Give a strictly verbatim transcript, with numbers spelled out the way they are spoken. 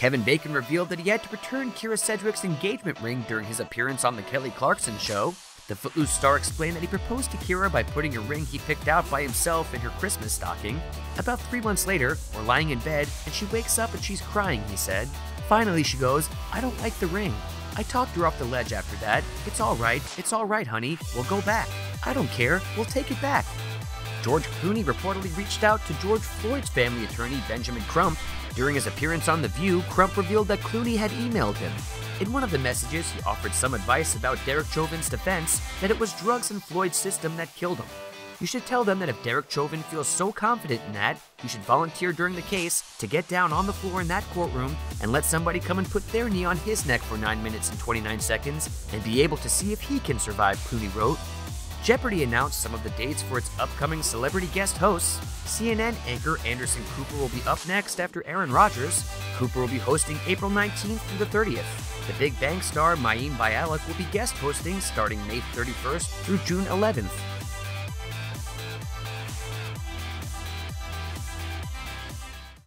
Kevin Bacon revealed that he had to return KYRA Sedgwick's engagement ring during his appearance on the Kelly Clarkson Show. The Footloose star explained that he proposed to KYRA by putting a ring he picked out by himself in her Christmas stocking. About three months later, we're lying in bed, and she wakes up and she's crying, he said. Finally, she goes, "I don't like the ring." I talked her off the ledge after that. "It's all right, it's all right, honey. We'll go back." "I don't care, we'll take it back." George Clooney reportedly reached out to George Floyd's family attorney, Benjamin Crump. During his appearance on The View, Crump revealed that Clooney had emailed him. In one of the messages, he offered some advice about Derek Chauvin's defense, that it was drugs in Floyd's system that killed him. "You should tell them that if Derek Chauvin feels so confident in that, he should volunteer during the case to get down on the floor in that courtroom and let somebody come and put their knee on his neck for nine minutes and twenty-nine seconds and be able to see if he can survive," Clooney wrote. Jeopardy announced some of the dates for its upcoming celebrity guest hosts. C N N anchor Anderson Cooper will be up next after Aaron Rodgers. Cooper will be hosting April nineteenth through the thirtieth. The Big Bang star Mayim Bialik will be guest hosting starting May thirty-first through June eleventh.